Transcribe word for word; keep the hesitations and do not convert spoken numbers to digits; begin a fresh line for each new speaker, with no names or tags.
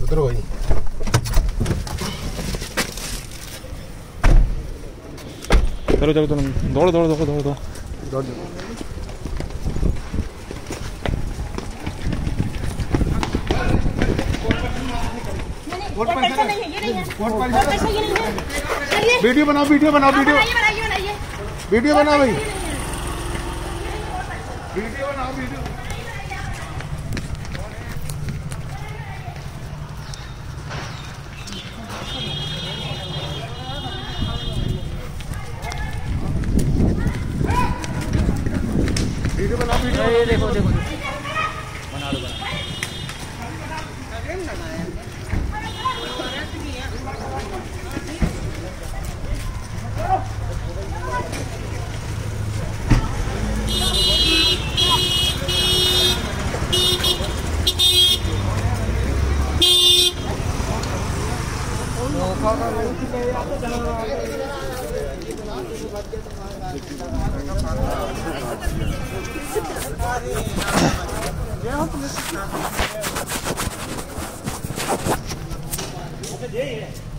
उतरो भाई।
चलो चलो चलो दौड़ दौड़ दौड़ दौड़ दौड़
दौड़ वीडियो बनाओ वीडियो बनाओ वीडियो वीडियो बनाओ भाई वीडियो बनाओ वीडियो वीडियो बनाओ वीडियो
ये देखो देखो बना दो बना ये